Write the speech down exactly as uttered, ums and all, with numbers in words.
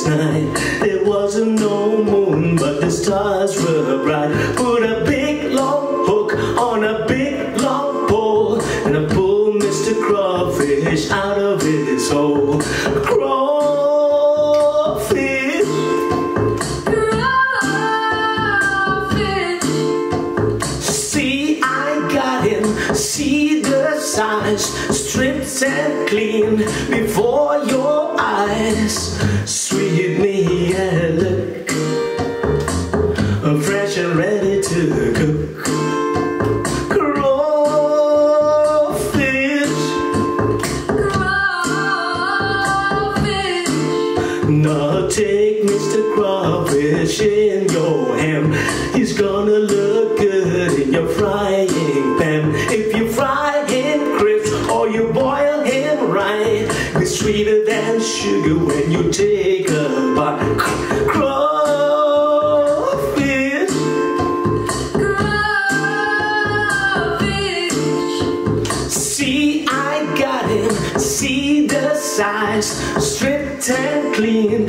night. There wasn't no moon, but the stars were bright. Put a big long hook on a big long pole, and I pulled Mister Crawfish out of his hole. Crawfish, Crawfish. See, I got him. See the size, stripped and clean before your eyes. Sweet me and look, fresh and ready to cook. Crawfish, Crawfish. now take Mister Crawfish in your hand. He's gonna look good in your frying pan. If you fry him crisp or you boil him right, it's sweeter than sugar when you take a bite. Crawfish, Crawfish. see, I got him. See the size, stripped and clean